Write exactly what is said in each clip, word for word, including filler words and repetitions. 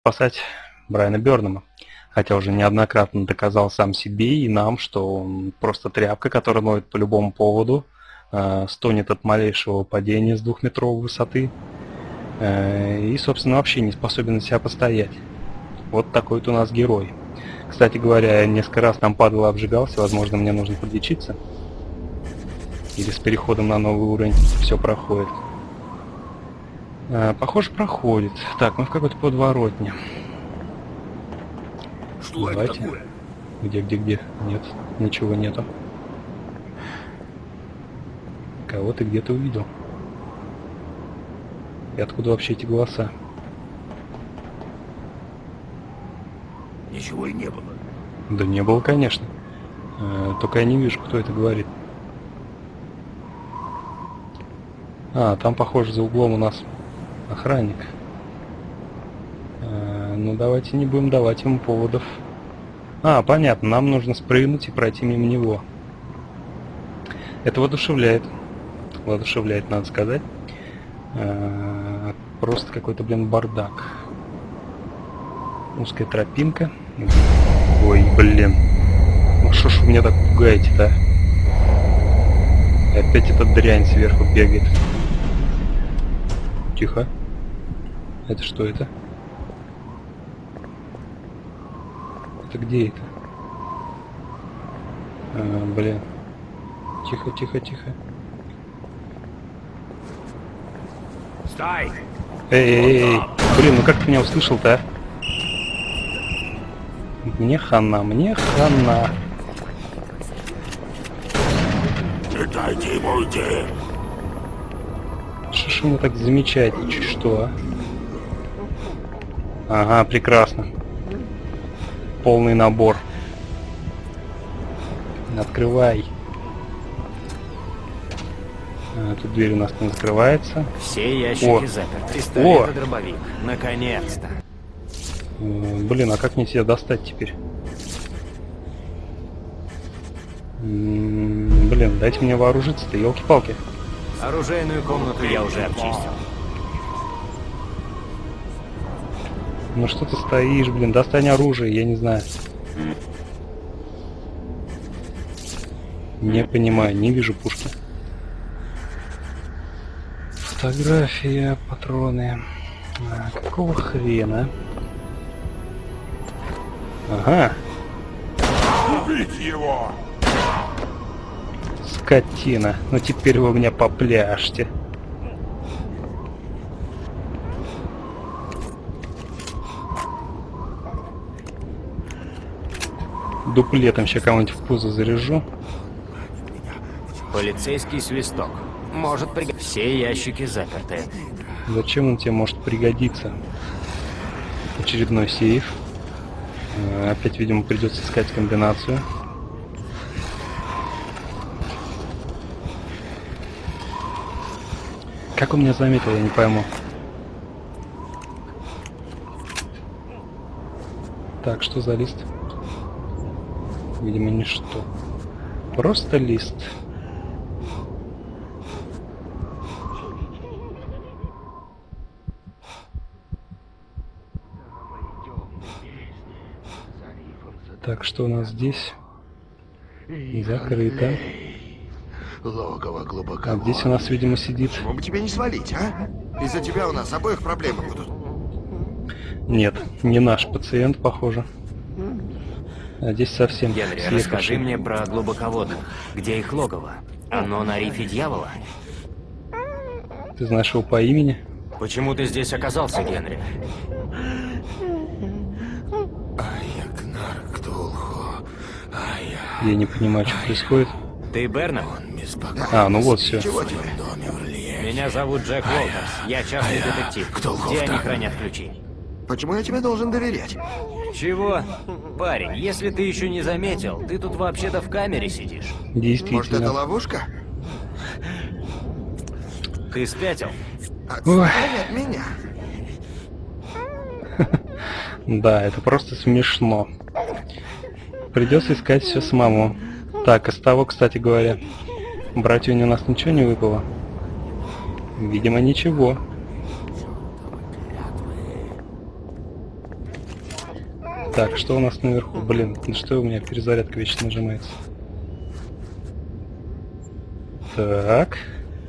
спасать Брайана Бёрнама. Хотя уже неоднократно доказал сам себе и нам, что он просто тряпка, которая ноет по любому поводу, э, стонет от малейшего падения с двухметровой высоты э, и, собственно, вообще не способен на себя постоять. Вот такой вот у нас герой. Кстати говоря, я несколько раз там падал и обжигался, возможно, мне нужно подлечиться. Или с переходом на новый уровень все проходит. Э, похоже, проходит. Так, мы в какой-то подворотне. Что Давайте. это такое? Где, где, где? Нет, ничего нету. Кого ты где-то увидел? И откуда вообще эти голоса? Ничего и не было. Да не было, конечно. Э, только я не вижу, кто это говорит. А, там, похоже, за углом у нас охранник. Э, ну, давайте не будем давать ему поводов. А, понятно, нам нужно спрыгнуть и пройти мимо него. Это воодушевляет. Воодушевляет, надо сказать. Э, просто какой-то, блин, бардак. Узкая тропинка. Ой, блин. Ну что ж вы меня так пугаете-то? И опять эта дрянь сверху бегает. Тихо. Это что это? Это где это? А, блин. Тихо, тихо, тихо. Стой! Эй, эй, эй. Блин, ну как ты меня услышал-то, а? Мне хана, мне хана. Дайте ему уйти! Что ж вы меня так замечаете? Чуть что, а? Ага, прекрасно. Полный набор. Открывай. А, тут дверь у нас не закрывается. Все ящики О. заперты. Пистолет О. и дробовик. Наконец-то. М, Блин, а как мне себя достать теперь? М, Блин, дайте мне вооружиться-то, елки-палки. Оружейную комнату я уже обчистил. Ну что ты стоишь, блин, достань оружие, я не знаю. Не понимаю, не вижу пушки. Фотография, патроны. А, какого хрена? Ага, Убить его! скотина. Ну теперь вы меня попляшьте. Дуплетом сейчас кого-нибудь в пузо заряжу. Полицейский свисток. Может пригодиться. Все ящики заперты. Зачем он тебе может пригодиться? Очередной сейф. Э, Опять, видимо, придется искать комбинацию. Как он меня заметил, я не пойму. Так, что за лист? Видимо, ничто. Просто лист. Так, что у нас здесь? Закрыто. Логово глубоко. А здесь у нас, видимо, сидит... Почему бы тебе не свалить, а? Из-за тебя у нас обоих проблемы будут. Нет, не наш пациент, похоже. А здесь совсем Генри, съехавший. расскажи мне про глубоководных. Где их логово? Оно на рифе дьявола? Ты знаешь его по имени? Почему ты здесь оказался, Генри? Я не понимаю, что происходит. Ты Бернам? А, ну вот все. Чего тебе? Меня зовут Джек Уолтерс. Я частный детектив. Где они хранят ключи? Почему я тебе должен доверять? Чего? Парень, если ты еще не заметил, ты тут вообще-то в камере сидишь. Может, это Действительно. ловушка? Ты спятил? Отстань от меня. Да, это просто смешно. Придется искать все самому. Так, из того, кстати говоря, братья, у нас ничего не выпало? Видимо, ничего. Так, что у нас наверху? Блин, ну что у меня перезарядка вечно нажимается? Так.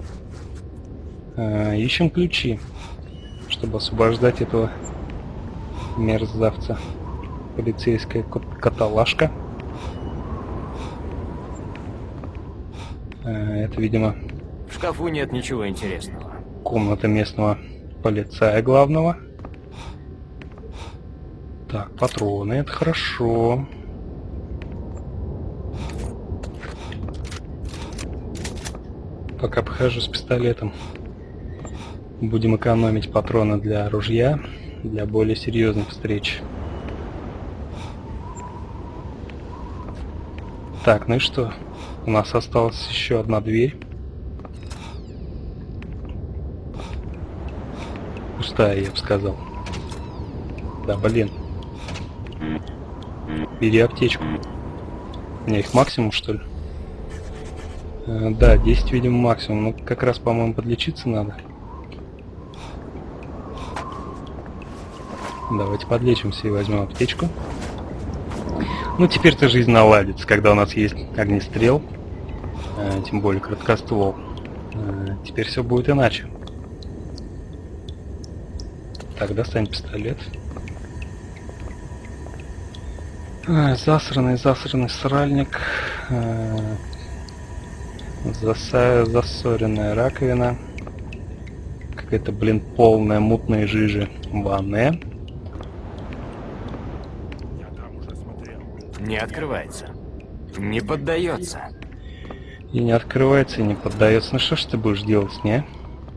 А, ищем ключи, чтобы освобождать этого мерзавца. Полицейская каталажка. А, это, видимо, В шкафу нет ничего интересного. комната местного полицая главного. Так, патроны, это хорошо. Пока похожу с пистолетом. Будем экономить патроны для ружья, для более серьезных встреч. Так, ну и что? У нас осталась еще одна дверь. Пустая, я бы сказал. Да, блин. Бери аптечку. У меня их максимум, что ли? Э, да, десять, видимо, максимум. Ну, как раз, по-моему, подлечиться надо. Давайте подлечимся и возьмем аптечку. Ну, теперь-то жизнь наладится, когда у нас есть огнестрел. Э, тем более короткоствол. Э, теперь все будет иначе. Так, достань пистолет. А, засранный, засранный сральник. А, заса засоренная раковина. Какая-то, блин, полная мутная жижа. Ванная. Не открывается. Не поддается. И не открывается, и не поддается. Ну что ж ты будешь делать с ней?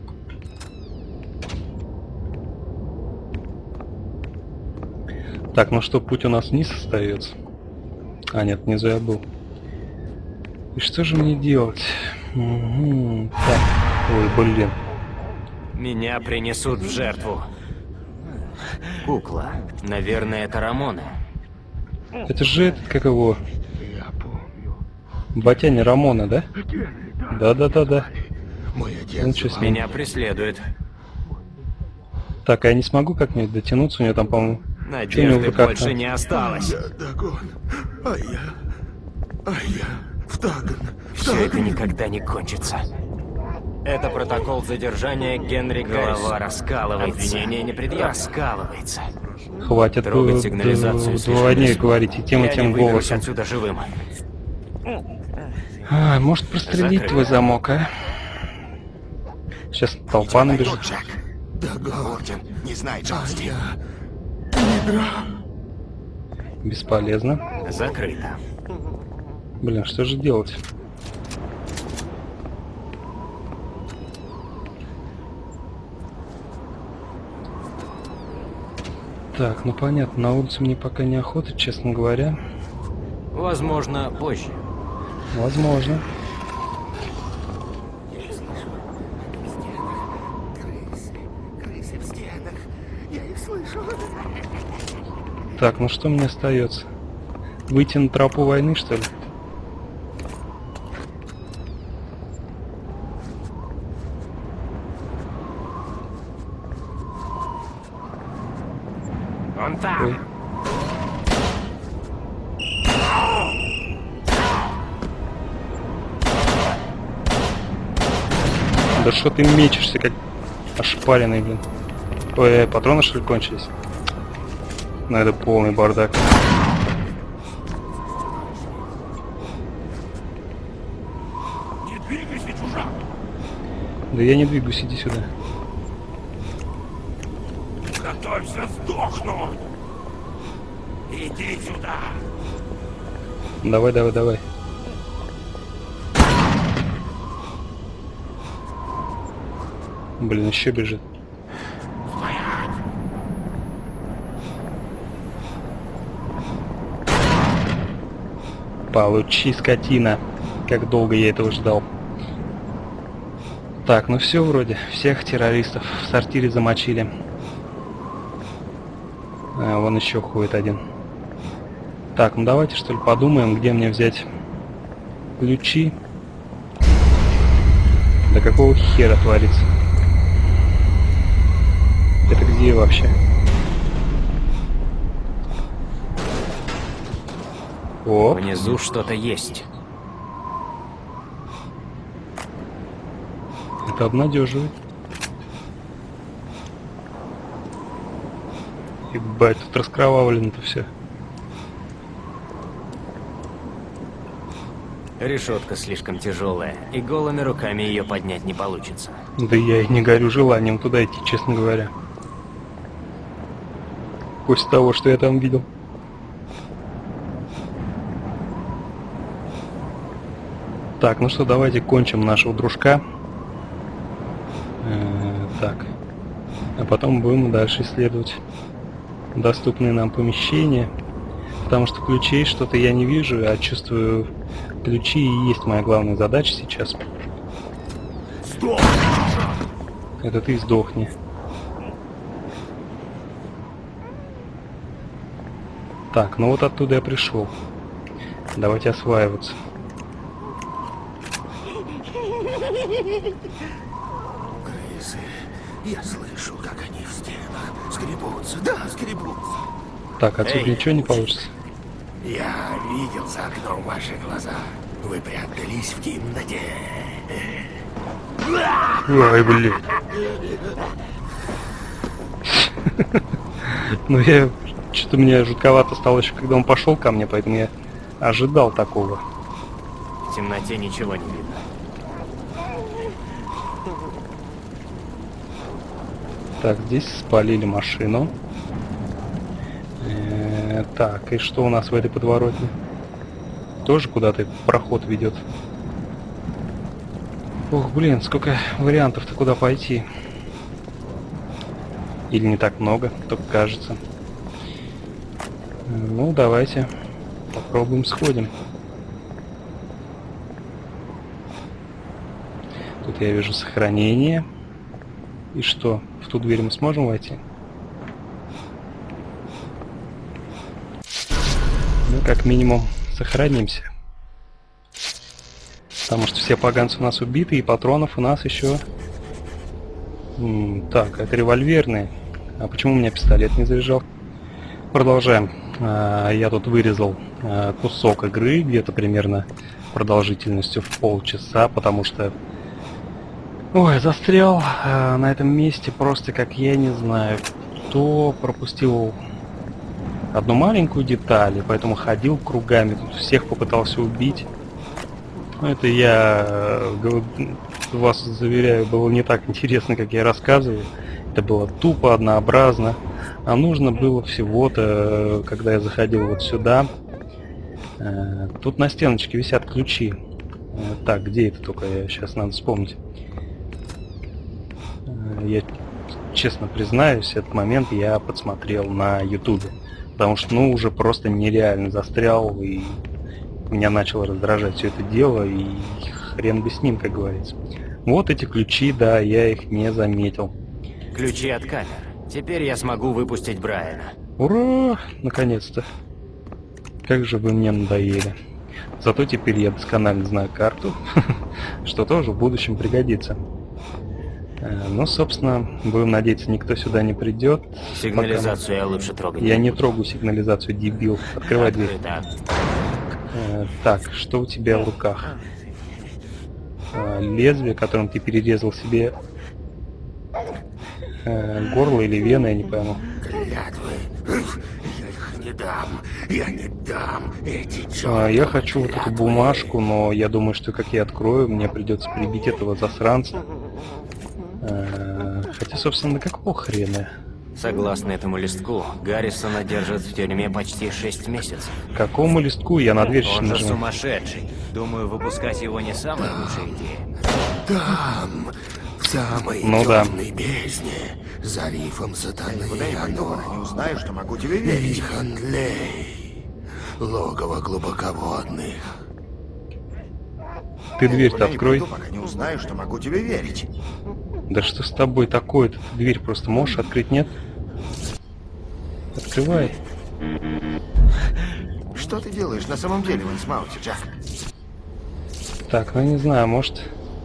Так, ну что, путь у нас вниз остается. А, нет, внизу я был. И что же мне делать? Угу. Так, ой, блин. Меня принесут в жертву. Кукла. Наверное, это Рамона. Это же этот, как его? Батяня Рамона, да? Да-да-да-да. Мой отец. Ну, что с ним? Меня преследует. Так, а я не смогу как-нибудь дотянуться? У него там, по-моему... Надежды больше не осталось. Я Дагон. А я... А я... Втаган. Все это никогда не кончится. Это протокол задержания Генри Кэррис. Голова раскалывается. Обвинение не предъявлено. Раскалывается. Хватит Трогать сигнализацию двойнее говорить, и тем, и Я тем не выберусь голосом. отсюда живым. А, может прострелить Закрыто. твой замок, а? Сейчас толпа набежит. Джек. Дагон. Орден не знает жалости. Бесполезно. Закрыто. Блин, что же делать? Так, ну понятно, на улицу мне пока не охота, честно говоря. Возможно, позже. Возможно. Крысы в стенах. Я их слышу. Так, ну что мне остается? Выйти на тропу войны, что ли? Он там. Ой. Да что ты мечешься, как ошпаренный, блин. Ой, патроны что ли кончились? Ну это полный бардак. Не двигайся, чужак! Да я не двигаюсь, иди сюда. Готовься сдохнуть! Иди сюда! Давай, давай, давай. Блин, еще бежит. Получи, скотина. Как долго я этого ждал. Так, ну все вроде. Всех террористов в сортире замочили. А, вон еще ходит один. Так, ну давайте что ли подумаем, где мне взять ключи. Да какого хера творится? Это где вообще? О, Внизу что-то есть. это обнадеживает. Ебать, тут раскровавлено-то все. Решетка слишком тяжелая, и голыми руками ее поднять не получится. Да я и не горю желанием туда идти, честно говоря. После того, что я там видел. Так, ну что, давайте кончим нашего дружка. Э, так. А потом будем дальше исследовать доступные нам помещения. Потому что ключей что-то я не вижу, а чувствую, ключи и есть моя главная задача сейчас. Сдохни, чужак! Это ты сдохни. Так, ну вот оттуда я пришел. Давайте осваиваться. Крысы. Я слышу, как они в стенах скребутся. Да, скребутся. Так, отсюда Эй, ничего не получится. Я видел за окном ваши глаза. Вы прятались в темноте. Ой, блин. Ну я... Что-то мне жутковато стало еще, когда он пошел ко мне, поэтому я ожидал такого. В темноте ничего не видно. Так, здесь спалили машину. Э-э, так, и что у нас в этой подворотне? Тоже куда-то проход ведет. Ох, блин, сколько вариантов-то куда пойти. Или не так много, только кажется. Ну, давайте попробуем, сходим. Тут я вижу сохранение. И что, в ту дверь мы сможем войти? Ну, как минимум, сохранимся. Потому что все поганцы у нас убиты, и патронов у нас еще... М-м, так, это револьверные. А почему у меня пистолет не заряжал? Продолжаем. Я тут вырезал кусок игры, где-то примерно продолжительностью в полчаса, потому что... Ой, застрял на этом месте просто как я не знаю, кто пропустил одну маленькую деталь, и поэтому ходил кругами, тут всех попытался убить. Это я вас заверяю, было не так интересно, как я рассказываю. Это было тупо, однообразно. А нужно было всего-то, когда я заходил вот сюда. Тут на стеночке висят ключи. Так, где это только? Я сейчас надо вспомнить. Я честно признаюсь, этот момент я подсмотрел на ютубе. Потому что, ну, уже просто нереально застрял, и меня начало раздражать все это дело, и хрен бы с ним, как говорится. Вот эти ключи, да, я их не заметил. Ключи от камер. Теперь я смогу выпустить Брайана. Ура! Наконец-то. Как же вы мне надоели. Зато теперь я досконально знаю карту, что тоже в будущем пригодится. Ну, собственно, будем надеяться, никто сюда не придет. Сигнализацию я лучше трогать. Я не трогаю сигнализацию, дебил. Открывай дверь. Так, что у тебя в руках? Лезвие, которым ты перерезал себе горло или вены, я не пойму. Клятвы. Я их не дам. Я не дам эти а, Я хочу вот эту бумажку, но я думаю, что как я открою, мне придется прибить этого засранца. А, хотя, собственно, какого хрена? Согласно этому листку, Гаррисона держат в тюрьме почти шесть месяцев. Какому листку? Я на дверь Он же нажимаю. сумасшедший. Думаю, выпускать его не самая лучшая идея. Там, в самой Ну да. темной бездне, за рифом сатаны, Куда я пойду, оно, пока не узнаю, что могу тебе верить. Миханлей, логово глубоководных. Ты дверь-то Куда не открой. пойду, пока не узнаю, что могу тебе верить. Да что с тобой такое-то? Ты дверь просто можешь открыть, нет? Открывай. Что ты делаешь на самом деле в Инсмауте, Джак? Так, ну не знаю, может...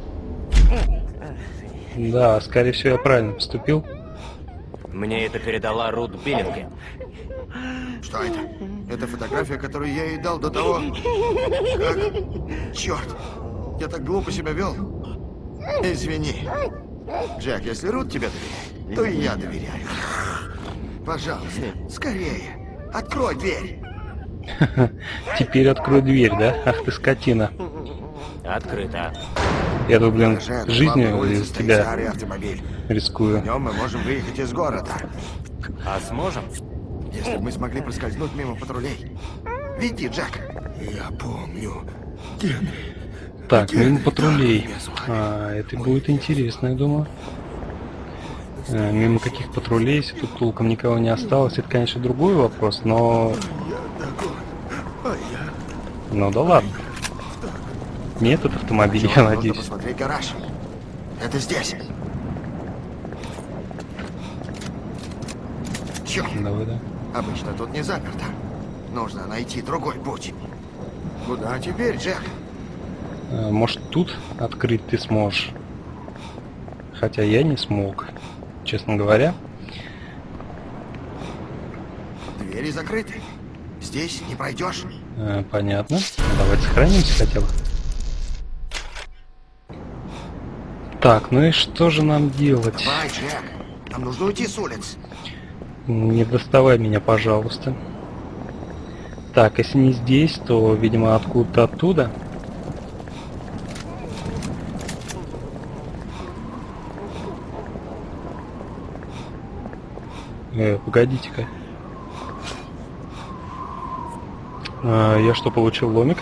Да, скорее всего, я правильно поступил. Мне это передала Рут Биллингем. Что это? Это фотография, которую я ей дал до того... Как? Черт! Я так глупо себя вел. Извини. Джек, если Рут тебе доверяет, то и я доверяю. Пожалуйста, скорее. Открой дверь. Теперь открой дверь, да? Ах ты скотина. Открыто. Я тут, блин, Даже на жизнью главной улице из стоит тебя старый автомобиль. рискую. Днем мы можем выехать из города. А сможем? Если бы мы смогли проскользнуть мимо патрулей. Веди, Джек. Я помню. Генри. Так, мимо патрулей. А, это будет интересно, я думаю. А, мимо каких патрулей, если тут толком никого не осталось, это, конечно, другой вопрос, но... Я догон. А я... Ну да ладно. Не этот автомобиль, я Нужно надеюсь. посмотреть гараж. Это здесь. Черт, Давай, да. обычно тут не заперто. Нужно найти другой путь. Куда теперь, Джек? А, может, тут открыть ты сможешь? Хотя я не смог, честно говоря. Двери закрыты. Здесь не пройдешь. А, понятно. Давайте сохранимся хотя бы. Так, ну и что же нам делать? Давай, Джек. Нам нужно уйти с улиц. Не доставай меня, пожалуйста. Так, если не здесь, то, видимо, откуда-то оттуда. Э, погодите-ка. А, я что, получил ломик?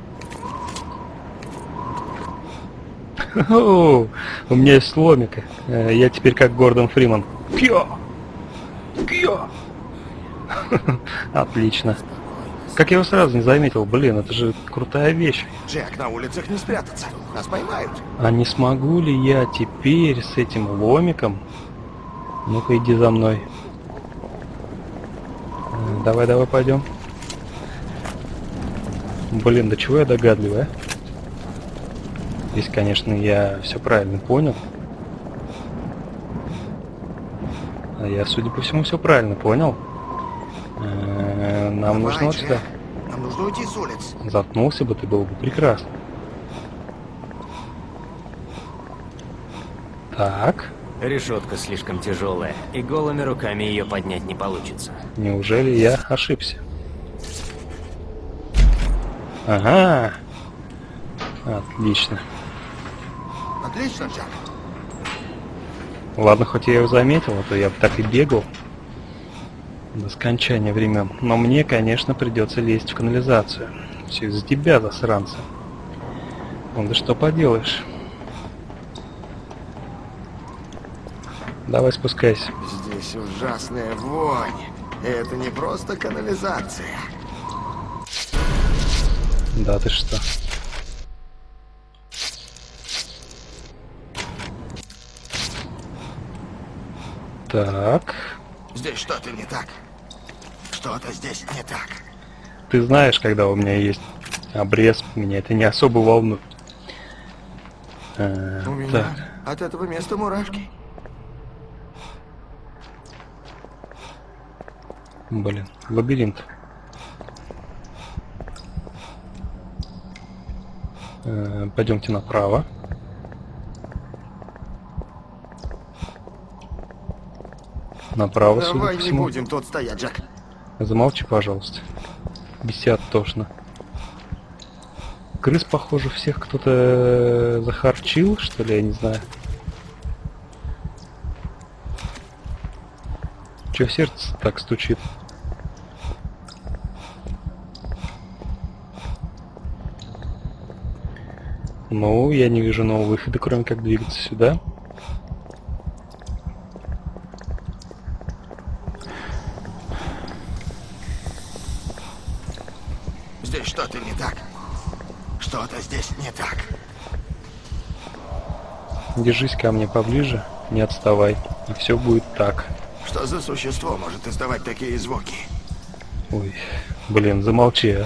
О, у меня есть ломик. Э, Я теперь как Гордон Фриман. Пьё! Пьё! Отлично. Как я его сразу не заметил, блин, это же крутая вещь. Джек, на улицах не спрятаться. Нас поймают. А не смогу ли я теперь с этим ломиком? Ну-ка, иди за мной. Э, Давай, давай, пойдем. Блин, да чего я догадливый, а? Если, конечно, я все правильно понял. А я, судя по всему, все правильно понял. Э, Нам Давай, нужно вот Джек. сюда. Нам нужно уйти с улиц. Заткнулся бы ты, было бы прекрасно. Так, Решетка слишком тяжелая, и голыми руками ее поднять не получится. неужели я ошибся? Ага. Отлично. Отлично, Джек. Ладно, хоть я его заметил, а то я бы так и бегал до скончания времен. Но мне, конечно, придется лезть в канализацию. Все из-за тебя, засранца. Ну да что поделаешь. Давай спускайся. Здесь ужасная вонь. Это не просто канализация. Да ты что? Так. Здесь что-то не так. Что-то здесь не так. Ты знаешь, когда у меня есть обрез, меня это не особо волнует. А, У меня так. от этого места мурашки. Блин, лабиринт. Э, Пойдемте направо. Направо, судя Давай по не всему. будем тут стоять, Джек. Замолчи, пожалуйста. Бесят тошно. Крыс, похоже, всех кто-то захарчил, что ли, я не знаю. Чё сердце так стучит? Ну, я не вижу нового выхода, кроме как двигаться сюда. Здесь что-то не так. Что-то здесь не так. Держись ко мне поближе, не отставай, и все будет так. Что за существо может издавать такие звуки? Ой, блин, замолчи, а.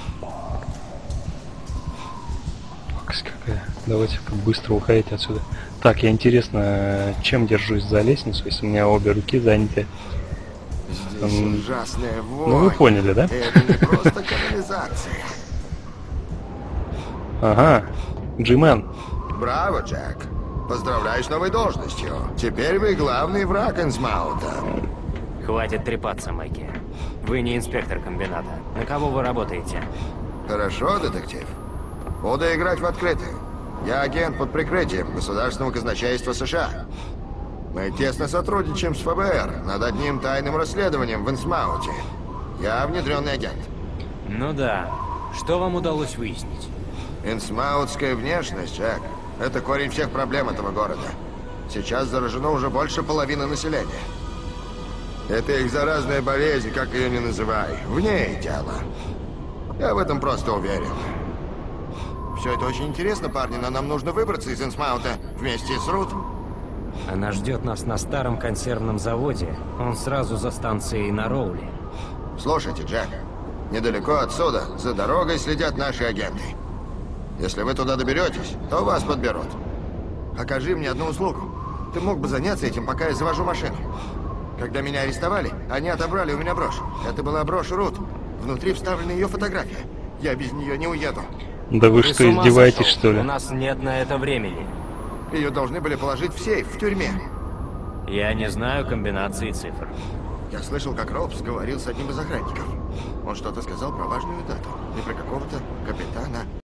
Пакость какая. Давайте-ка быстро уходить отсюда. Так, я интересно, чем держусь за лестницу, если у меня обе руки заняты? Здесь М, ужасная вонь. Ну вы поняли, да? Это не просто канализация. Ага, Джи-мен. Браво, Джек. Поздравляю с новой должностью. Теперь вы главный враг Инсмаута. Хватит трепаться, Майки. Вы не инспектор комбината. На кого вы работаете? Хорошо, детектив. Буду играть в открытую. Я агент под прикрытием Государственного казначейства США. Мы тесно сотрудничаем с ФБР над одним тайным расследованием в Инсмауте. Я внедренный агент. Ну да. Что вам удалось выяснить? Инсмаутская внешность, Джек, это корень всех проблем этого города. Сейчас заражено уже больше половины населения. Это их заразная болезнь, как ее ни называй. В ней дело. Я в этом просто уверен. Все это очень интересно, парни, но нам нужно выбраться из Инсмаута вместе с Рут. Она ждет нас на старом консервном заводе. Он сразу за станцией на Роули. Слушайте, Джек, недалеко отсюда, за дорогой следят наши агенты. Если вы туда доберетесь, то вас подберут. Окажи мне одну услугу. Ты мог бы заняться этим, пока я завожу машину. Когда меня арестовали, они отобрали у меня брошь. Это была брошь Рут. Внутри вставлена ее фотография. Я без нее не уеду. Да вы Ты что, с ума издеваетесь, сошел? что ли? У нас нет на это времени. Ее должны были положить в сейф, в тюрьме. Я не знаю комбинации цифр. Я слышал, как Робс говорил с одним из охранников. Он что-то сказал про важную дату. И про какого-то капитана